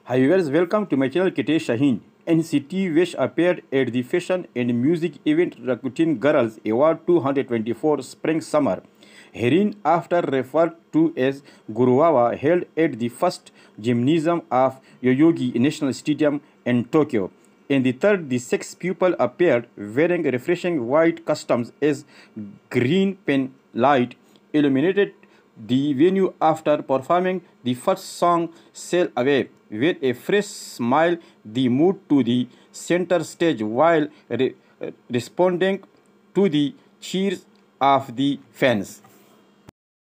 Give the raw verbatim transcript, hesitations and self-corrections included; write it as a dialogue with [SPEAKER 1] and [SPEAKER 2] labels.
[SPEAKER 1] Hi viewers, welcome to my channel Kitesh Shaheen. N C T WISH appeared at the fashion and music event recruiting GirlsAward twenty twenty-four Spring Summer. Herein after referred to as GirlsAward held at the first gymnasium of Yoyogi National Stadium in Tokyo. In the third, the six people appeared wearing refreshing white costumes as green pen light illuminated the venue after performing the first song Sail Away. With a fresh smile, they moved to the center stage while re responding to the cheers of the fans.